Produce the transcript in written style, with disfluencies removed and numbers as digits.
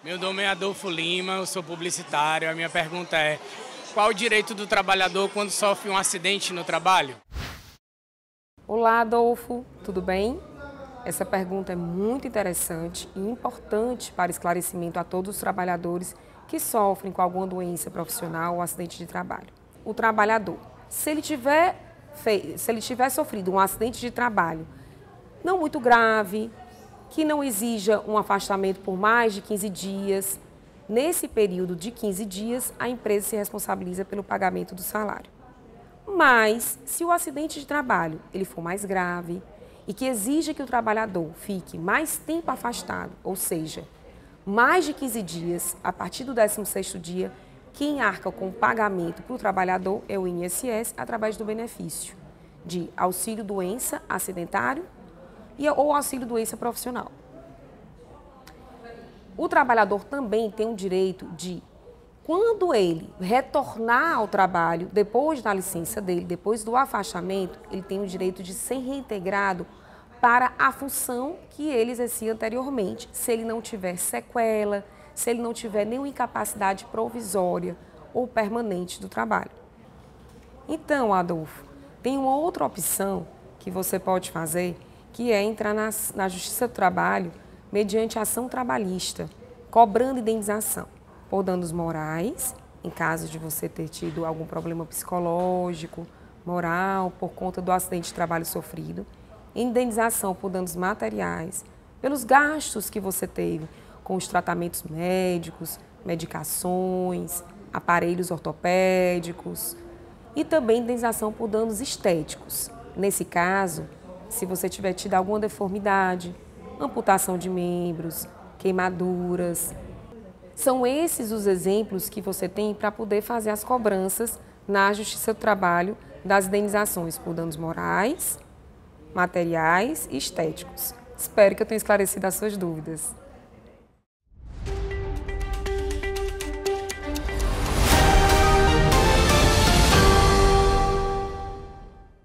Meu nome é Adolfo Lima, eu sou publicitário. A minha pergunta é: qual o direito do trabalhador quando sofre um acidente no trabalho? Olá, Adolfo, tudo bem? Essa pergunta é muito interessante e importante para esclarecimento a todos os trabalhadores que sofrem com alguma doença profissional ou acidente de trabalho. O trabalhador, se ele tiver sofrido um acidente de trabalho não muito grave, que não exija um afastamento por mais de 15 dias, nesse período de 15 dias, a empresa se responsabiliza pelo pagamento do salário. Mas, se o acidente de trabalho ele for mais grave e que exija que o trabalhador fique mais tempo afastado, ou seja, mais de 15 dias, a partir do 16º dia, quem arca com o pagamento para o trabalhador é o INSS através do benefício de auxílio-doença acidentário ou auxílio-doença profissional. O trabalhador também tem o direito de, quando ele retornar ao trabalho, depois da licença dele, depois do afastamento, ele tem o direito de ser reintegrado para a função que ele exercia anteriormente, se ele não tiver sequela, se ele não tiver nenhuma incapacidade provisória ou permanente do trabalho. Então, Adolfo, tem uma outra opção que você pode fazer, que é entrar na Justiça do Trabalho mediante ação trabalhista, cobrando indenização por danos morais, em caso de você ter tido algum problema psicológico, moral, por conta do acidente de trabalho sofrido, indenização por danos materiais, pelos gastos que você teve com os tratamentos médicos, medicações, aparelhos ortopédicos e também indenização por danos estéticos. Nesse caso, se você tiver tido alguma deformidade, amputação de membros, queimaduras. São esses os exemplos que você tem para poder fazer as cobranças na Justiça do Trabalho das indenizações por danos morais, materiais e estéticos. Espero que eu tenha esclarecido as suas dúvidas.